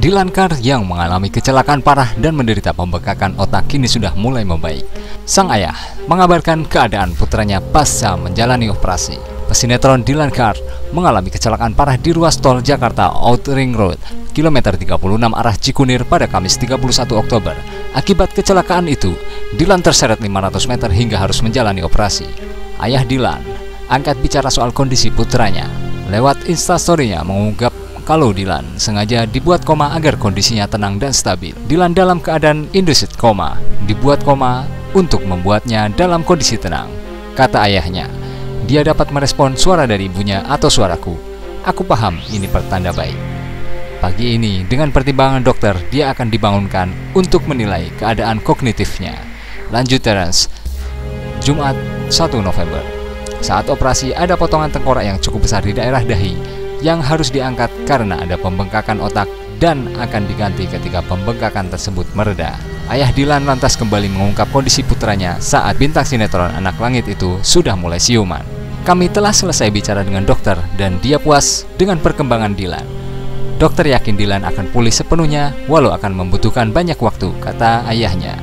Dylan Carr yang mengalami kecelakaan parah dan menderita pembengkakan otak kini sudah mulai membaik. Sang ayah mengabarkan keadaan putranya pasca menjalani operasi. Pesinetron Dylan Carr mengalami kecelakaan parah di ruas tol Jakarta Outer Ring Road, kilometer 36 arah Cikunir pada Kamis 31 Oktober. Akibat kecelakaan itu, Dylan terseret 500 meter hingga harus menjalani operasi. Ayah Dylan angkat bicara soal kondisi putranya. Lewat instastory-nya mengungkap kalau Dylan sengaja dibuat koma agar kondisinya tenang dan stabil. Dylan dalam keadaan induced koma, dibuat koma untuk membuatnya dalam kondisi tenang. Kata ayahnya, dia dapat merespon suara dari ibunya atau suaraku. Aku paham ini pertanda baik. Pagi ini dengan pertimbangan dokter dia akan dibangunkan untuk menilai keadaan kognitifnya. Lanjut Terence, Jumat 1 November. Saat operasi ada potongan tengkorak yang cukup besar di daerah dahi yang harus diangkat karena ada pembengkakan otak dan akan diganti ketika pembengkakan tersebut mereda. Ayah Dylan lantas kembali mengungkap kondisi putranya saat bintang sinetron Anak Langit itu sudah mulai siuman. Kami telah selesai bicara dengan dokter dan dia puas dengan perkembangan Dylan. Dokter yakin Dylan akan pulih sepenuhnya walau akan membutuhkan banyak waktu, kata ayahnya.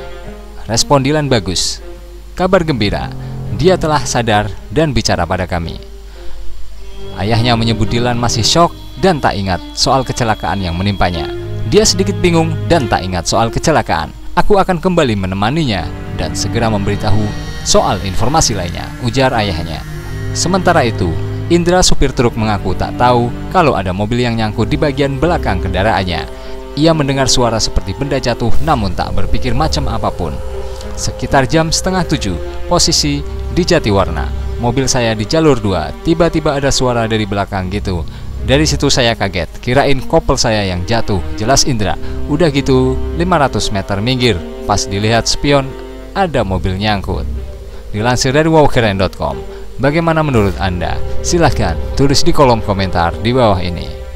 Respon Dylan bagus. Kabar gembira, dia telah sadar dan bicara pada kami. Ayahnya menyebut Dylan masih syok dan tak ingat soal kecelakaan yang menimpanya. Dia sedikit bingung dan tak ingat soal kecelakaan. Aku akan kembali menemaninya dan segera memberitahu soal informasi lainnya, ujar ayahnya. Sementara itu, Indra supir truk mengaku tak tahu kalau ada mobil yang nyangkut di bagian belakang kendaraannya. Ia mendengar suara seperti benda jatuh namun tak berpikir macam apapun. Sekitar jam 6:30, posisi di Jatiwarna. Mobil saya di jalur 2, tiba-tiba ada suara dari belakang gitu. Dari situ saya kaget, kirain kopel saya yang jatuh, jelas Indra. Udah gitu, 500 meter minggir, pas dilihat spion, ada mobil nyangkut. Dilansir dari wowkeren.com. Bagaimana menurut Anda? Silahkan tulis di kolom komentar di bawah ini.